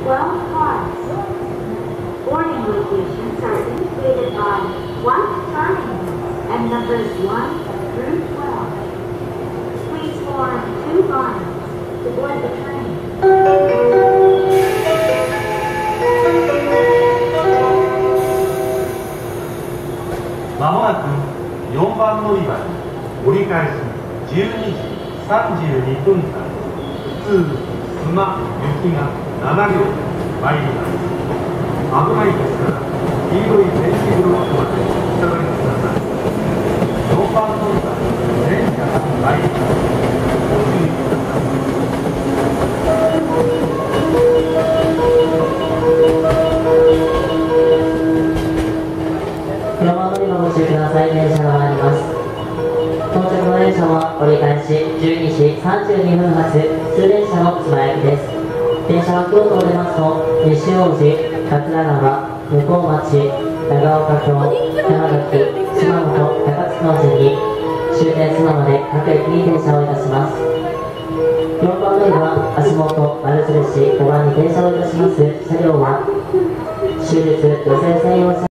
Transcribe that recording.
12 cars. Boarding locations are indicated by white signs and numbers 1 through 12. Please form 2 lines to board the train. まもなく4番乗り場に折り返し12時32分間普通砂雪が7両参ります。危ないですから黄色い電気ブロックまでお下がりください。4番乗り場に電車が参ります。ご注意くださ 4番乗り場ご注意ください。電車が参ります。到着の電車は折り返し12時32分発通電車のつばやきです。電車は京都を出ますと西大路、桂川、向町、長岡京、山崎、島本、高津の順に終点須磨まで各駅に停車をいたします。4番乗り場足元丸印5番に停車をいたします車両は終日女性専用車